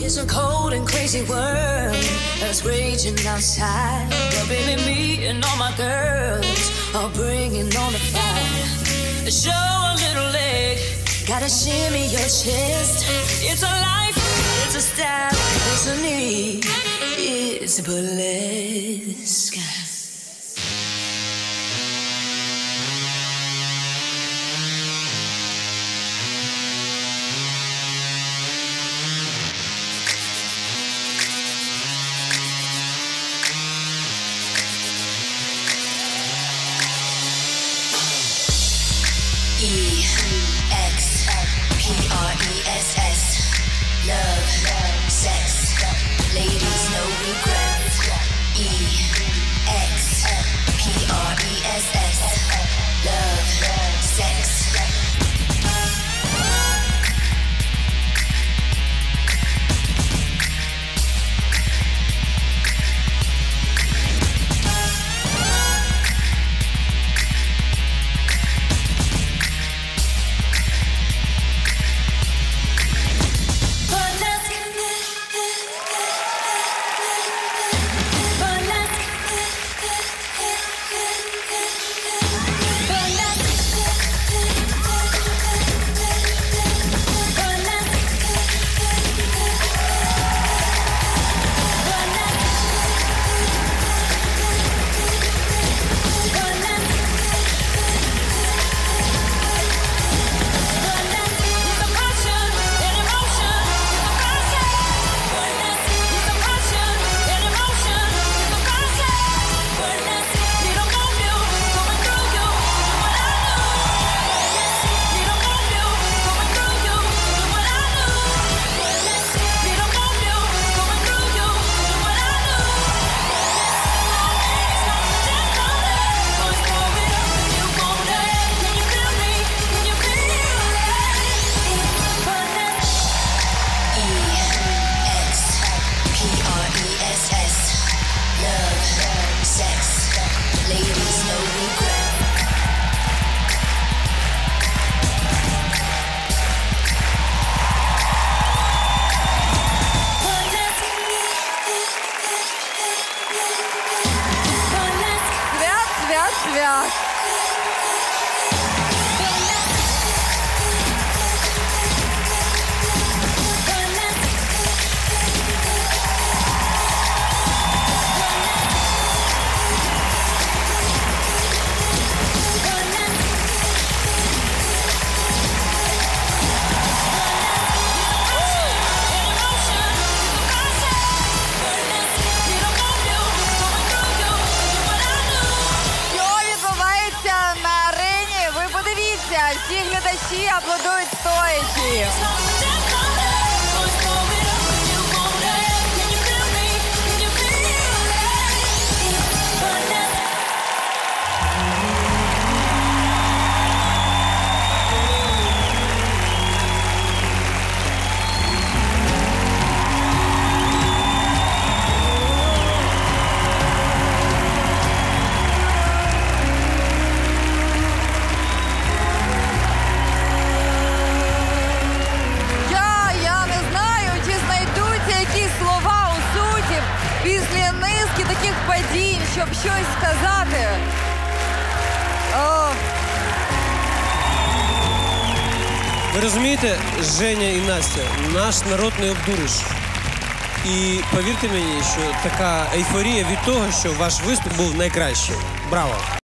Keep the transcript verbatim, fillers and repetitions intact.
It's a cold and crazy world that's raging outside. But baby, me and all my girls are bringing on the fire. Show a little leg, gotta shimmy your chest. It's a life, it's a style, it's a need, it's burlesque. E X P R E S S. Love, sex, ladies, no regrets. E X P R E S S. Love, sex. Свят. Всі глядачі аплодують стоячи. Після низки таких падінь, щоб щось сказати. О. Ви розумієте, Женя і Настя, наш народ не обдуриш. І повірте мені, що така ейфорія від того, що ваш виступ був найкращий. Браво!